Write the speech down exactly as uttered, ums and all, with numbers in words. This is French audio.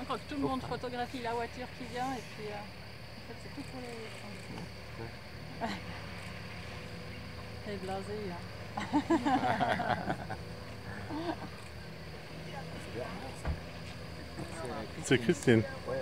crois que tout le monde photographie la voiture qui vient et puis euh, en fait c'est tout pour les... Elle est blasée. Hein. C'est Christine. Ouais.